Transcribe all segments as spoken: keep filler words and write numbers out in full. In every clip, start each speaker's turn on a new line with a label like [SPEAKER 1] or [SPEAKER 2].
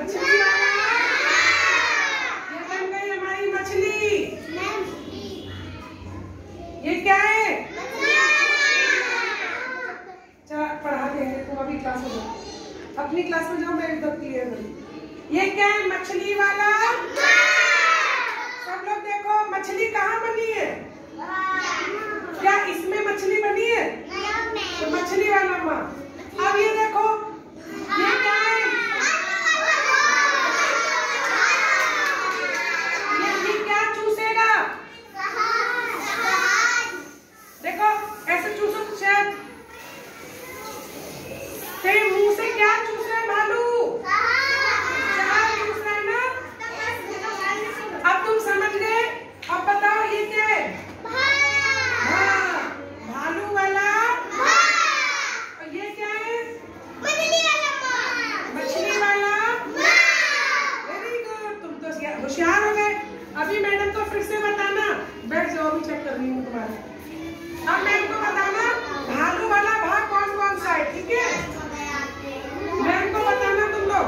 [SPEAKER 1] मछली वाला, ये बन गई हमारी मछली। ये क्या है? चल पढ़ा दे, तुम अभी क्लास में जाओ, अपनी क्लास में जाओ, मैं एकदम क्लियर करूँ। ये क्या है? मछली वाला। सब लोग देखो मछली कहाँ बनी है? क्या इसमें मछली बनी है? तो मछली वाला माँ। अब ये देखो, ये क्या है? ये ये क्या चूसेगा? देखो ऐसे चूसो शायद, तेरे मुंह से क्या चूस रहा है भालू? शहद चूस रहा है ना? अब तुम समझ गए। अब बताओ ये क्या है? हाँ, भालू वाला। और ये क्या है? मछली वाला। वेरी गुड, तुम तो होशियार हो गए। अभी मैडम को फिर से बताना, बैठ जाओ, अभी चेक कर रही हूँ तुम्हारा। अब मैम को बताना भालू वाला भाग कौन कौन सा है, ठीक है? मैम को बताना तुम लोग।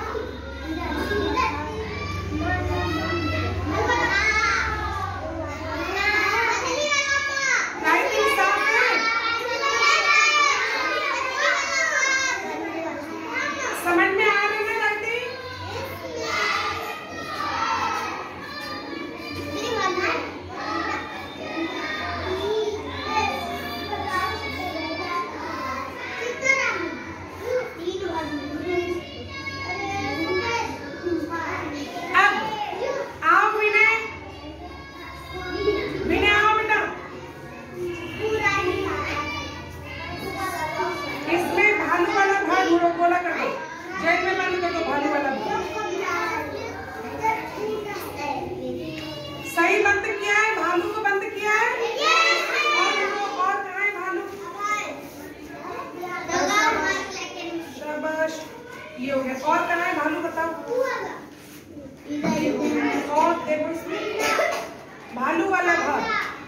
[SPEAKER 1] राइटिंग साफ है? समझ में आ रही है राइटिंग? बोला कर दो, जेल में बंद कर दो भालू वाला भाग। सही बंद किया है, भालू को बंद किया है। और और कहाँ है भालू? शाबाश, ये हो गया। और कहाँ है भालू बताओ? और देखो इसमें भालू वाला भाग।